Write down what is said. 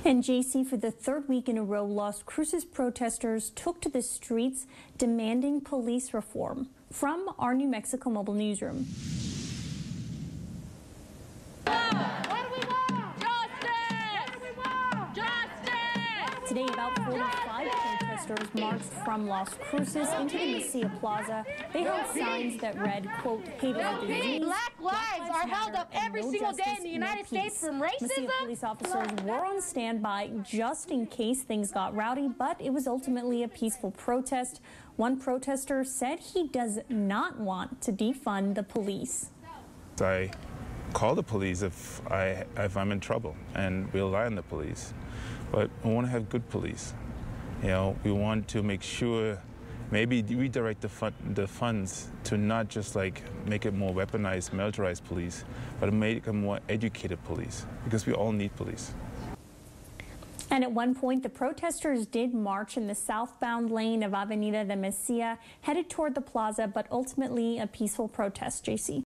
And JC, for the third week in a row, Las Cruces protesters took to the streets demanding police reform. From our New Mexico Mobile Newsroom. Today, about 45 protesters marched from Las Cruces into the Mesilla Plaza. They held signs that read, quote, "Hate is a disease. Black lives are held up every single day in the United States from racism." Mesilla police officers were on standby just in case things got rowdy, but it was ultimately a peaceful protest. One protester said he does not want to defund the police. I call the police if I'm in trouble, and we rely on the police. But we want to have good police. You know, we want to make sure, maybe redirect the funds to not just like make it more weaponized, militarized police, but make a more educated police, because we all need police. And at one point, the protesters did march in the southbound lane of Avenida de Mesilla, headed toward the plaza, but ultimately a peaceful protest, JC.